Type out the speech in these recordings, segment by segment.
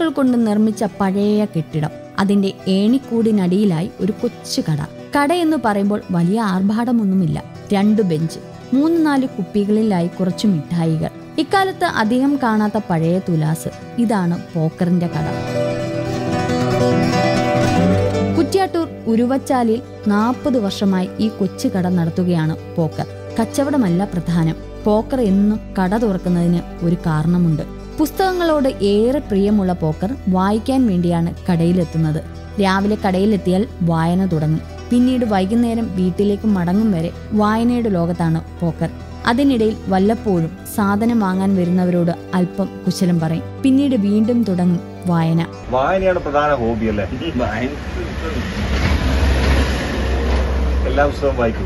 കൊണ്ട് നിർമ്മിച്ച പഴയ കെട്ടിടം. അതിന്റെ ഏണിക്കൂടിനടിയിലായി ഒരു കൊച്ചു കട. കടയെന്ന് പറയുമ്പോൾ വലിയ ആർഭാടമൊന്നുമില്ല. 2 ബെഞ്ച്, 3-4 കുപ്പികളിലായി കുറച്ചു മിഠായികൾ. ഇക്കാലത്ത് അധികം കാണാത്ത പഴയ തുലാസ്. ഇതാണ് പോക്കറിന്റെ കട. കുറ്റ്യാട്ടൂർ ഉരുവച്ചാലിൽ 40 വർഷമായി ഈ കൊച്ചു കട നടത്തുകയാണ് പോക്കർ. കച്ചവടമല്ല പ്രധാനം. പോക്കർ എന്നും കട തുറക്കുന്നതിന് ഒരു കാരണമുണ്ട്. പുസ്തകങ്ങളോട് ഏറെ പ്രിയമുള്ള പോക്കർ വായിക്കാൻ വേണ്ടിയാണ് കടയിലെത്തുന്നത്. രാവിലെ കടയിലെത്തിയാൽ വായന തുടങ്ങും. പിന്നീട് വൈകുന്നേരം വീട്ടിലേക്ക് മടങ്ങും വരെ വായനയുടെ ലോകത്താണ് പോക്കർ. അതിനിടയിൽ വല്ലപ്പോഴും സാധനം വാങ്ങാൻ വരുന്നവരോട് അല്പം കുശലം പറയും. പിന്നീട് വീണ്ടും തുടങ്ങും വായന. വായനയാണ് പ്രധാന ഹോബി അല്ലേ? എല്ലാ പുസ്തകവും വായിക്കും.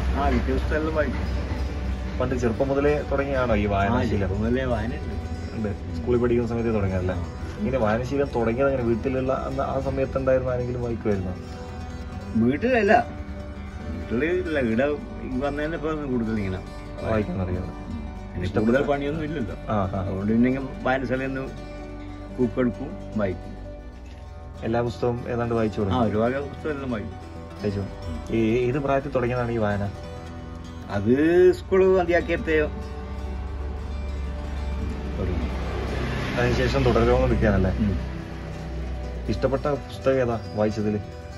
പണ്ട് ചെറുപ്പം മുതലേ തുടങ്ങിയാണോ ഈ വായനാശീലം? സ്കൂളിൽ പഠിക്കുന്ന സമയത്ത് തുടങ്ങിയതല്ലേ? ഇങ്ങനെ വായനാശീലം തുടങ്ങിയത് അങ്ങനെ വീട്ടിലുള്ള ആ സമയത്ത് ഉണ്ടായിരുന്ന ആരെങ്കിലും വായിക്കുമായിരുന്നോ? വീട്ടിലല്ല, വീട്ടിലില്ല, ഇവിടെ വന്നതിനിപ്പോ കൂടുതൽ ഇങ്ങനെ വായിക്കാൻ അറിയാം. കൂടുതൽ പണിയൊന്നും ഇല്ലല്ലോ. അതുകൊണ്ട് പിന്നെ വായനശാലയിൽ ബുക്കെടുക്കും, വായിക്കും. എല്ലാ പുസ്തകവും ഏതാണ്ട് വായിച്ചു തുടങ്ങി? ഒരുപാട് പുസ്തകം എല്ലാം വായിക്കും. ഏത് പ്രായത്തിൽ തുടങ്ങിയതാണ് ഈ വായന? അത് സ്കൂള് മതിയാക്കിയത്തെ അതിനുശേഷം തുടരുമെന്നിരിക്കാനല്ലേ? ഇഷ്ടപ്പെട്ട പുസ്തകം ഏതാ വായിച്ചതില്?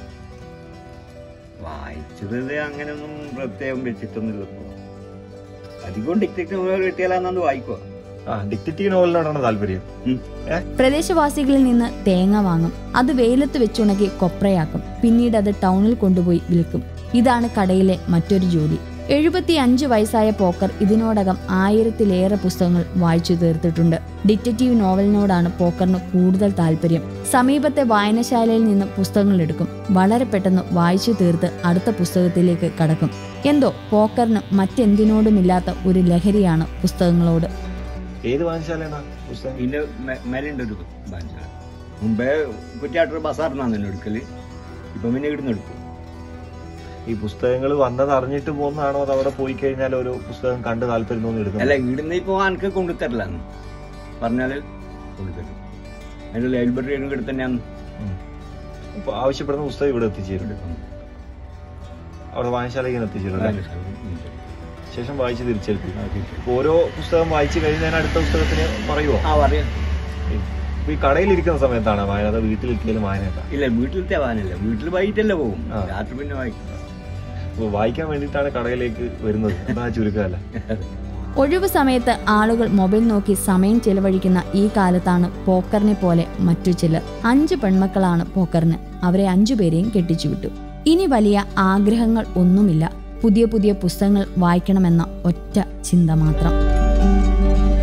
വായിച്ചത് അങ്ങനെയൊന്നും പ്രത്യേകം വെച്ചിട്ടൊന്നുമില്ല. അധികം ഡിറ്റക്റ്റീവ് നോവൽ കിട്ടിയാലാന്നു വായിക്കുക. ഡിറ്റക്റ്റീവ് നോവലിനോടാണ് താല്പര്യം. പ്രദേശവാസികളിൽ നിന്ന് തേങ്ങ വാങ്ങും. അത് വെയിലത്ത് വെച്ചുണക്കി കൊപ്രയാക്കും. പിന്നീട് അത് ടൗണിൽ കൊണ്ടുപോയി വിൽക്കും. ഇതാണ് കടയിലെ മറ്റൊരു ജോലി. 75 വയസ്സായ പോക്കർ ഇതിനോടകം 1000-ലേറെ പുസ്തകങ്ങൾ വായിച്ചു തീർത്തിട്ടുണ്ട്. ഡിറ്റക്റ്റീവ് നോവലിനോടാണ് പോക്കറിന് കൂടുതൽ താല്പര്യം. സമീപത്തെ വായനശാലയിൽ നിന്ന് പുസ്തകങ്ങൾ എടുക്കും. വളരെ പെട്ടെന്ന് വായിച്ചു തീർത്ത് അടുത്ത പുസ്തകത്തിലേക്ക് കടക്കും. എന്തോ പോക്കറിന് മറ്റെന്തിനോടുമില്ലാത്ത ഒരു ലഹരിയാണ് പുസ്തകങ്ങളോട്. ഏത് വായനശാലയാണ് പുസ്തകം? ഇതിന്റെ മേലുണ്ട് ഒരു വായനശാല. മുമ്പേ കുറ്റ്യാട്ടൂർ ബസാറിനാണ് എടുക്കല്. ഇപ്പൊ പിന്നെ ഇവിടുന്ന് എടുക്കും. ഈ പുസ്തകങ്ങൾ വന്നത് അറിഞ്ഞിട്ട് പോകുന്നതാണോ അത് അവിടെ പോയി കഴിഞ്ഞാൽ ഒരു പുസ്തകം കണ്ട് താല്പര്യം തോന്നി എടുക്കും? അല്ല, ഇവിടുന്ന് ഇപ്പൊ എനിക്ക് കൊണ്ടുതരില്ലാന്ന് പറഞ്ഞാല് കൊണ്ടുതരും. അതിന്റെ ലൈബ്രറി ഇവിടെ തന്നെയാണ്. ആവശ്യപ്പെടുന്ന പുസ്തകം ഇവിടെ എത്തിച്ചേരും. അവിടെ വായനശാലയ്ക്ക് എത്തിച്ചേരും. ശേഷം വായിച്ച് തിരിച്ചെടുക്കും. ഓരോ പുസ്തകം വായിച്ചു കഴിഞ്ഞാൽ അടുത്ത പുസ്തകത്തിന് പറയുമോ? പറയാം. ഈ കടയിലിരിക്കുന്ന സമയത്താണ് വായന, അതോ വീട്ടിലിരിക്കലും വായന? ഇല്ല, വീട്ടിലത്തെ വായനല്ല. വീട്ടിൽ വൈകിട്ടല്ലേ പോകും, രാത്രി പിന്നെ വായിക്കും. വായിക്കാൻ വേണ്ടിയിട്ടാണ് കടയിലേക്ക് വരുന്നത്, അതാ ചുരുക്കമല്ല. ഒഴിവു സമയത്ത് ആളുകൾ മൊബൈൽ നോക്കി സമയം ചെലവഴിക്കുന്ന ഈ കാലത്താണ് പോക്കറിനെ പോലെ മറ്റു ചിലർ. 5 പെൺമക്കളാണ് പോക്കറിന്. അവരെ 5 പേരെയും കെട്ടിച്ചുവിട്ടു. ഇനി വലിയ ആഗ്രഹങ്ങൾ ഒന്നുമില്ല. പുതിയ പുതിയ പുസ്തകങ്ങൾ വായിക്കണമെന്ന ഒറ്റ ചിന്ത മാത്രം.